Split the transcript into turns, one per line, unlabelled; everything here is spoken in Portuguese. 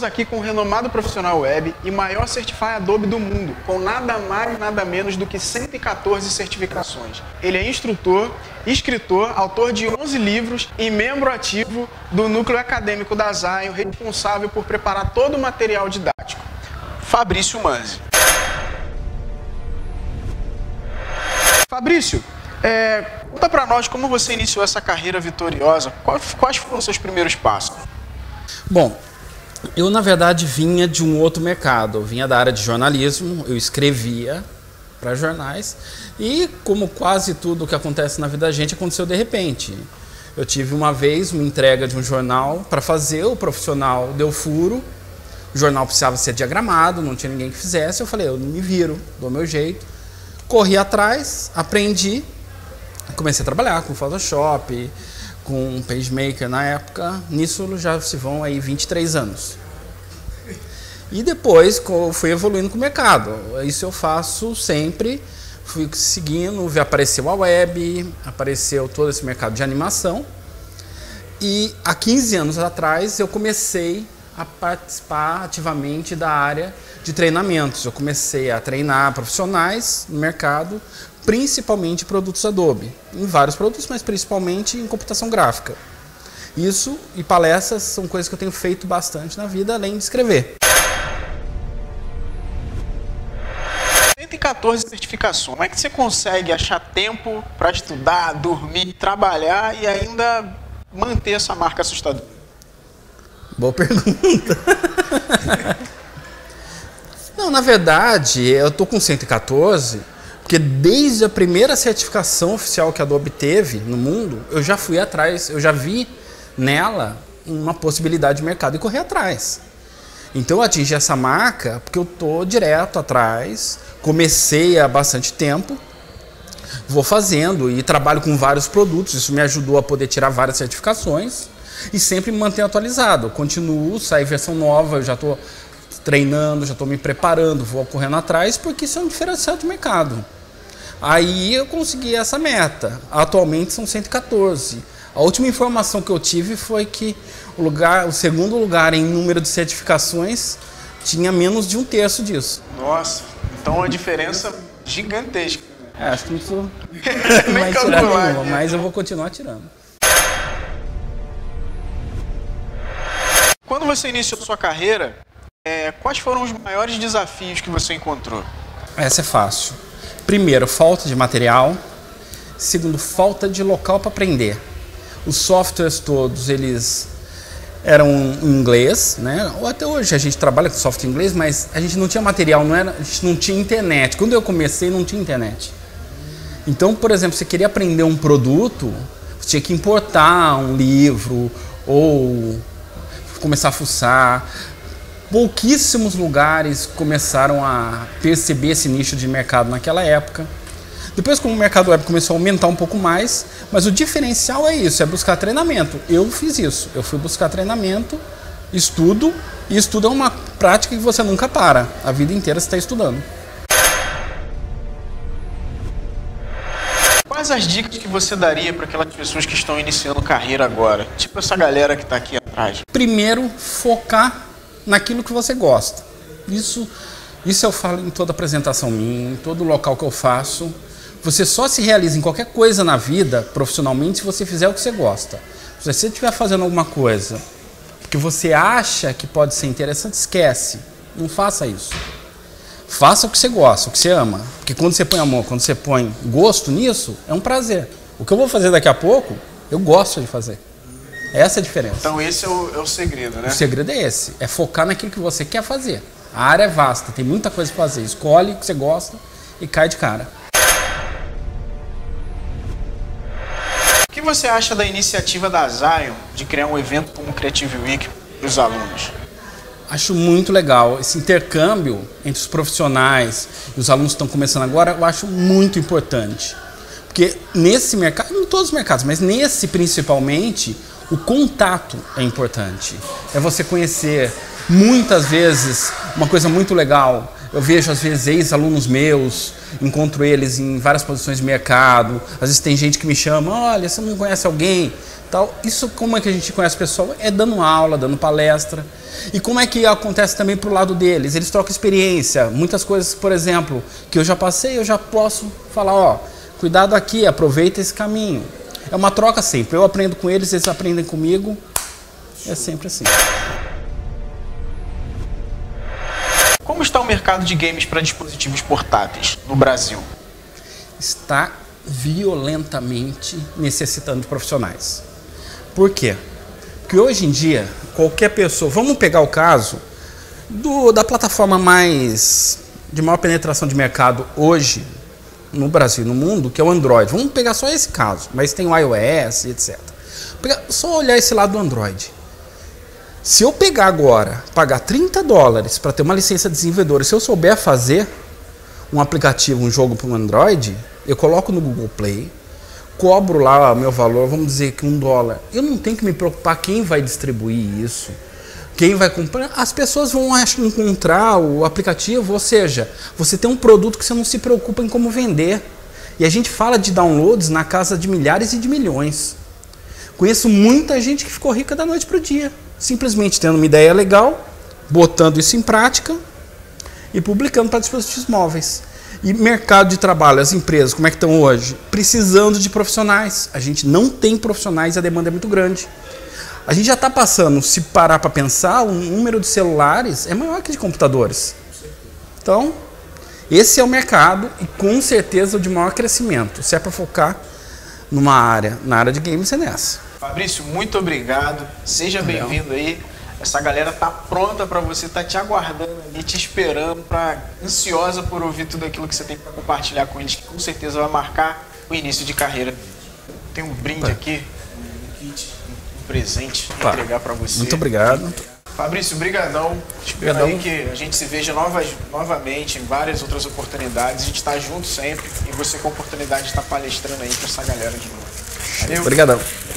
Estamos aqui com o renomado profissional web e maior Certify Adobe do mundo, com nada mais, nada menos do que 114 certificações. Ele é instrutor, escritor, autor de 11 livros e membro ativo do núcleo acadêmico da Zion, responsável por preparar todo o material didático. Fabrício Manzi. Fabrício, conta pra nós como você iniciou essa carreira vitoriosa, quais foram os seus primeiros passos?
Bom, eu na verdade vinha de um outro mercado, eu vinha da área de jornalismo, eu escrevia para jornais e como quase tudo que acontece na vida da gente aconteceu de repente. Eu tive uma vez uma entrega de um jornal para fazer, o profissional deu furo, o jornal precisava ser diagramado, não tinha ninguém que fizesse, eu falei, eu não me viro, dou meu jeito. Corri atrás, aprendi, comecei a trabalhar com Photoshop, com PageMaker na época, nisso já se vão aí 23 anos. E depois fui evoluindo com o mercado, isso eu faço sempre, fui seguindo, apareceu a web, apareceu todo esse mercado de animação. E há 15 anos atrás eu comecei a participar ativamente da área de treinamentos. Eu comecei a treinar profissionais no mercado, principalmente produtos Adobe, em vários produtos, mas principalmente em computação gráfica. Isso e palestras são coisas que eu tenho feito bastante na vida, além de escrever.
114 certificações. Como é que você consegue achar tempo para estudar, dormir, trabalhar e ainda manter essa marca assustadora?
Boa pergunta. Não, na verdade, eu tô com 114, porque desde a primeira certificação oficial que a Adobe teve no mundo, eu já fui atrás, eu já vi nela uma possibilidade de mercado e correr atrás. Então eu atingi essa marca porque eu tô direto atrás, comecei há bastante tempo, vou fazendo e trabalho com vários produtos, isso me ajudou a poder tirar várias certificações e sempre me manter atualizado. Eu continuo, sai versão nova, eu já estou treinando, já estou me preparando, vou correndo atrás, porque isso é um diferencial de mercado. Aí eu consegui essa meta, atualmente são 114. A última informação que eu tive foi que o segundo lugar em número de certificações tinha menos de 1/3 disso.
Nossa, então uma diferença gigantesca.
Acho que não preciso mais tirar nenhuma, mas eu vou continuar tirando.
Quando você iniciou sua carreira, quais foram os maiores desafios que você encontrou?
Essa é fácil. Primeiro, falta de material. Segundo, falta de local para aprender. Os softwares todos, eles eram em inglês, né? Ou até hoje a gente trabalha com software em inglês, mas a gente não tinha material, a gente não tinha internet. Quando eu comecei, não tinha internet. Então, por exemplo, você queria aprender um produto, você tinha que importar um livro ou começar a fuçar. Pouquíssimos lugares começaram a perceber esse nicho de mercado naquela época. Depois, como o mercado web começou a aumentar um pouco mais, mas o diferencial é isso, é buscar treinamento. Eu fiz isso, eu fui buscar treinamento, estudo, e estudo é uma prática que você nunca para, a vida inteira você está estudando.
Quais as dicas que você daria para aquelas pessoas que estão iniciando carreira agora? Tipo essa galera que está aqui atrás.
Primeiro, focar naquilo que você gosta. Isso eu falo em toda apresentação minha, em todo local que eu faço. Você só se realiza em qualquer coisa na vida, profissionalmente, se você fizer o que você gosta. Se você estiver fazendo alguma coisa que você acha que pode ser interessante, esquece. Não faça isso. Faça o que você gosta, o que você ama. Porque quando você põe amor, quando você põe gosto nisso, é um prazer. O que eu vou fazer daqui a pouco, eu gosto de fazer. Essa é a diferença.
Então esse é o segredo, né?
O segredo é esse, é focar naquilo que você quer fazer. A área é vasta, tem muita coisa para fazer. Escolhe o que você gosta e cai de cara.
O que você acha da iniciativa da Zion de criar um evento como o Creative Week para os alunos?
Acho muito legal. Esse intercâmbio entre os profissionais e os alunos que estão começando agora, eu acho muito importante. Porque nesse mercado, em todos os mercados, mas nesse principalmente, o contato é importante. É você conhecer, muitas vezes, uma coisa muito legal Eu vejo, às vezes, ex-alunos meus, encontro eles em várias posições de mercado. Às vezes tem gente que me chama, olha, você não conhece alguém? Tal. Isso, como é que a gente conhece o pessoal? É dando aula, dando palestra. E como é que acontece também pro lado deles? Eles trocam experiência. Muitas coisas, por exemplo, que eu já passei, eu já posso falar, ó, cuidado aqui, aproveita esse caminho. É uma troca sempre. Eu aprendo com eles, eles aprendem comigo. É sempre assim.
Como está o mercado de games para dispositivos portáteis no Brasil?
Está violentamente necessitando de profissionais. Por quê? Porque hoje em dia, qualquer pessoa... Vamos pegar o caso da plataforma de maior penetração de mercado hoje, no Brasil e no mundo, que é o Android. Vamos pegar só esse caso, mas tem o iOS, etc. Só olhar esse lado do Android. Se eu pegar agora, pagar $30 para ter uma licença de desenvolvedor, se eu souber fazer um aplicativo, um jogo para o Android, eu coloco no Google Play, cobro lá o meu valor, vamos dizer que $1. Eu não tenho que me preocupar quem vai distribuir isso, quem vai comprar. As pessoas vão encontrar o aplicativo, ou seja, você tem um produto que você não se preocupa em como vender. E a gente fala de downloads na casa de milhares e de milhões. Conheço muita gente que ficou rica da noite para o dia. Simplesmente tendo uma ideia legal, botando isso em prática e publicando para dispositivos móveis. E mercado de trabalho, as empresas, como é que estão hoje? Precisando de profissionais. A gente não tem profissionais e a demanda é muito grande. A gente já está passando, se parar para pensar, o número de celulares é maior que de computadores. Então, esse é o mercado e com certeza o de maior crescimento. Se é para focar na área de games, é nessa.
Fabrício, muito obrigado. Seja bem-vindo aí. Essa galera tá pronta para você, tá te aguardando ali, te esperando, ansiosa por ouvir tudo aquilo que você tem para compartilhar com eles, que com certeza vai marcar o início de carreira. Tem um brinde aqui, um kit, um presente para entregar para você.
Muito obrigado.
Fabrício, brigadão. Espero aí que a gente se veja novamente em várias outras oportunidades. A gente está junto sempre e você com a oportunidade de estar palestrando aí para essa galera de novo. Valeu.
Obrigadão.